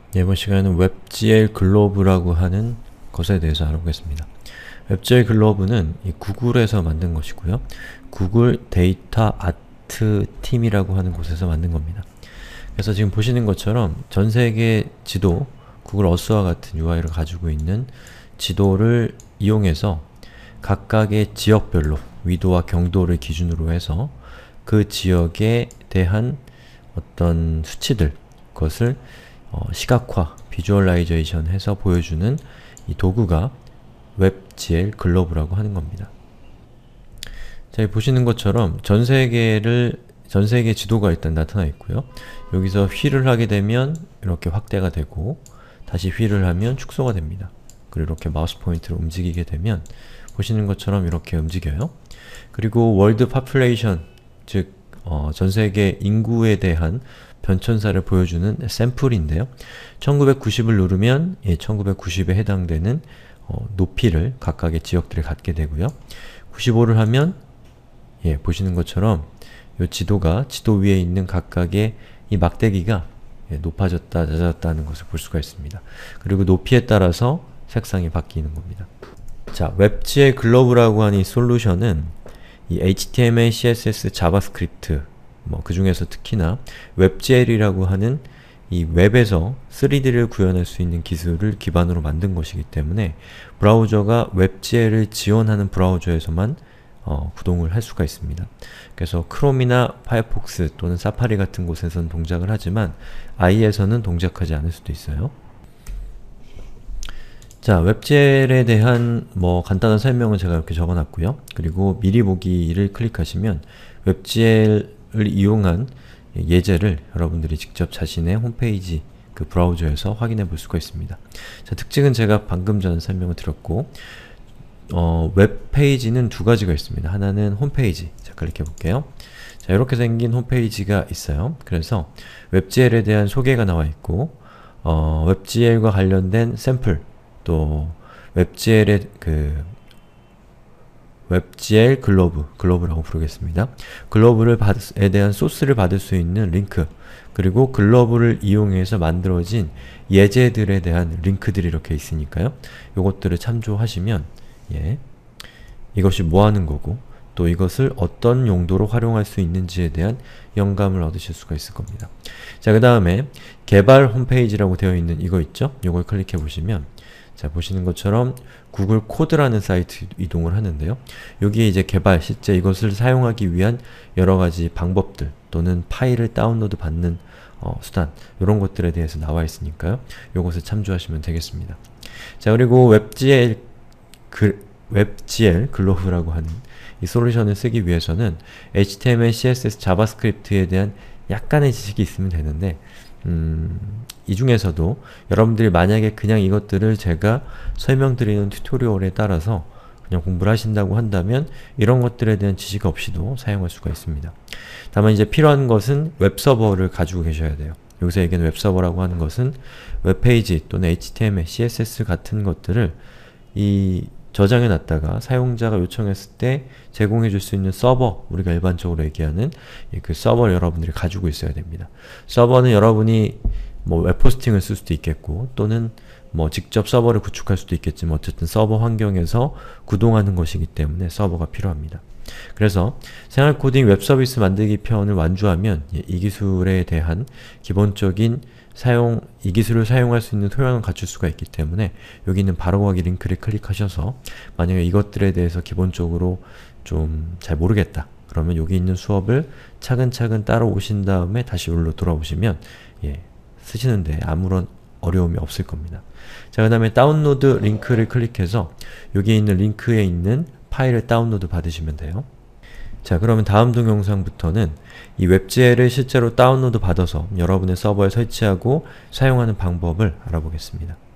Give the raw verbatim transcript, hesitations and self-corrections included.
이번 시간에는 웹지엘 글로브라고 하는 것에 대해서 알아보겠습니다. 웹지엘 글로브는 이 구글에서 만든 것이고요. 구글 데이터 아트 팀이라고 하는 곳에서 만든 겁니다. 그래서 지금 보시는 것처럼 전세계 지도, 구글 어스와 같은 유아이를 가지고 있는 지도를 이용해서 각각의 지역별로 위도와 경도를 기준으로 해서 그 지역에 대한 어떤 수치들, 그것을 어, 시각화, 비주얼라이제이션 해서 보여주는 이 도구가 웹지엘 글로브라고 하는 겁니다. 자, 여기 보시는 것처럼 전세계를, 전세계 지도가 일단 나타나 있고요. 여기서 휠을 하게 되면 이렇게 확대가 되고, 다시 휠을 하면 축소가 됩니다. 그리고 이렇게 마우스 포인트를 움직이게 되면 보시는 것처럼 이렇게 움직여요. 그리고 월드 파퓰레이션, 즉 어, 전세계 인구에 대한 변천사를 보여주는 샘플인데요. 천구백구십을 누르면 예, 천구백구십에 해당되는 어, 높이를 각각의 지역들이 갖게 되고요. 구십오를 하면 예, 보시는 것처럼 이 지도가 지도 위에 있는 각각의 이 막대기가 예, 높아졌다, 낮아졌다 하는 것을 볼 수가 있습니다. 그리고 높이에 따라서 색상이 바뀌는 겁니다. 자, 웹지엘 글로브라고 하는 이 솔루션은 이 에이치티엠엘, 씨에스에스, 자바스크립트, 뭐 그 중에서 특히나 웹지엘이라고 하는 이 웹에서 쓰리디를 구현할 수 있는 기술을 기반으로 만든 것이기 때문에 브라우저가 웹지엘을 지원하는 브라우저에서만 어, 구동을 할 수가 있습니다. 그래서 크롬이나 파이어폭스 또는 사파리 같은 곳에서는 동작을 하지만 아이에서는 동작하지 않을 수도 있어요. 자, 웹지엘에 대한 뭐 간단한 설명은 제가 이렇게 적어놨고요. 그리고 미리 보기를 클릭하시면 웹지엘을 이용한 예제를 여러분들이 직접 자신의 홈페이지 그 브라우저에서 확인해 볼 수가 있습니다. 자, 특징은 제가 방금 전 설명을 드렸고 어, 웹페이지는 두 가지가 있습니다. 하나는 홈페이지. 자, 클릭해 볼게요. 자, 이렇게 생긴 홈페이지가 있어요. 그래서 웹지엘에 대한 소개가 나와 있고 어, 웹지엘과 관련된 샘플, 또 웹지엘의 그 웹지엘 글로브, 글로브라고 부르겠습니다. 글로브를 받에 대한 소스를 받을 수 있는 링크, 그리고 글로브를 이용해서 만들어진 예제들에 대한 링크들이 이렇게 있으니까요. 요것들을 참조하시면 예, 이것이 뭐 하는 거고 또 이것을 어떤 용도로 활용할 수 있는지에 대한 영감을 얻으실 수가 있을 겁니다. 자, 그 다음에 개발 홈페이지라고 되어 있는 이거 있죠? 요걸 클릭해 보시면 자, 보시는 것처럼 구글 코드라는 사이트 이동을 하는데요. 여기에 이제 개발, 실제 이것을 사용하기 위한 여러가지 방법들 또는 파일을 다운로드 받는 어, 수단, 이런 것들에 대해서 나와 있으니까요. 요것을 참조하시면 되겠습니다. 자, 그리고 웹지엘, 그, 웹지엘 글로브라고 하는 이 솔루션을 쓰기 위해서는 에이치티엠엘, 씨에스에스, 자바스크립트에 대한 약간의 지식이 있으면 되는데 음, 이 중에서도 여러분들이 만약에 그냥 이것들을 제가 설명드리는 튜토리얼에 따라서 그냥 공부를 하신다고 한다면 이런 것들에 대한 지식 없이도 사용할 수가 있습니다. 다만 이제 필요한 것은 웹서버를 가지고 계셔야 돼요. 여기서 얘기하는 웹서버라고 하는 것은 웹페이지 또는 에이치티엠엘, 씨에스에스 같은 것들을 이 저장해 놨다가 사용자가 요청했을 때 제공해 줄 수 있는 서버, 우리가 일반적으로 얘기하는 그 서버를 여러분들이 가지고 있어야 됩니다. 서버는 여러분이 뭐 웹호스팅을 쓸 수도 있겠고 또는 뭐 직접 서버를 구축할 수도 있겠지만 어쨌든 서버 환경에서 구동하는 것이기 때문에 서버가 필요합니다. 그래서 생활코딩 웹서비스 만들기 편을 완주하면 이 기술에 대한 기본적인 사용, 이 기술을 사용할 수 있는 토양을 갖출 수가 있기 때문에 여기 있는 바로가기 링크를 클릭하셔서 만약에 이것들에 대해서 기본적으로 좀 잘 모르겠다 그러면 여기 있는 수업을 차근차근 따라오신 다음에 다시 여기로 돌아오시면 예, 쓰시는데 아무런 어려움이 없을 겁니다. 자, 그 다음에 다운로드 링크를 클릭해서 여기 있는 링크에 있는 파일을 다운로드 받으시면 돼요. 자, 그러면 다음 동영상부터는 이 웹지엘을 실제로 다운로드 받아서 여러분의 서버에 설치하고 사용하는 방법을 알아보겠습니다.